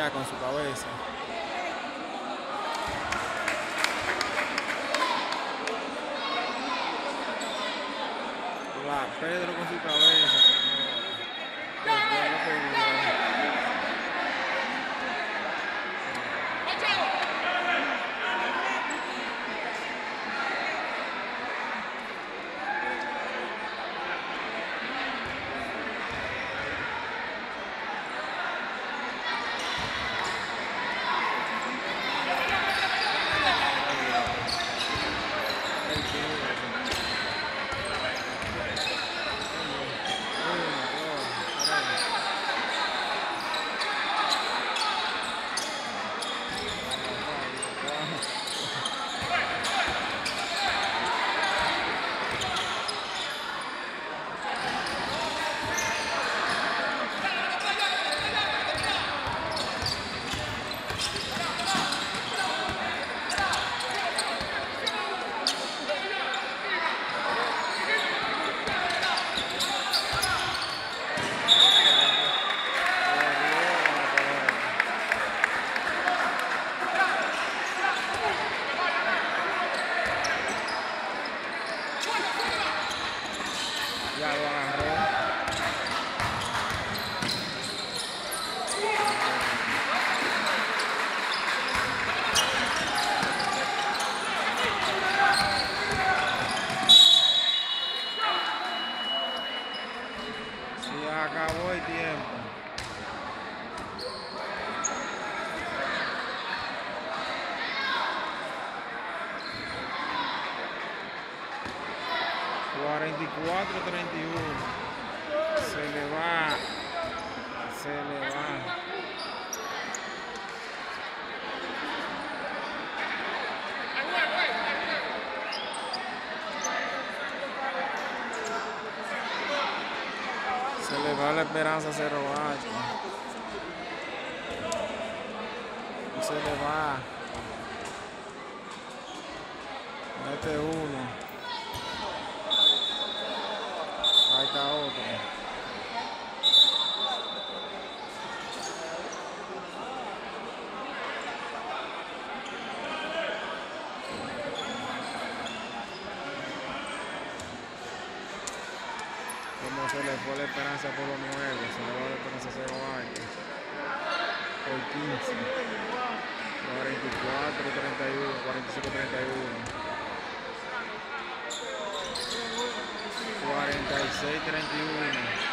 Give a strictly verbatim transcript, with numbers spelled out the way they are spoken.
allá con su cabeza. Va Pedro con su cabeza, señor. Después lo que ya lo agarró. Se acabó el tiempo. cuarenta y cuatro a treinta y uno. Se le va. Se le va. Se le va la esperanza a cero ocho. Se le va. Mete uno. Ahí está otro. Como se le fue la esperanza por los nueve, se le va la esperanza cero alto. Por quince. cuarenta y cuatro a treinta y uno, cuarenta y cinco a treinta y uno. cuarenta y seis a treinta y uno.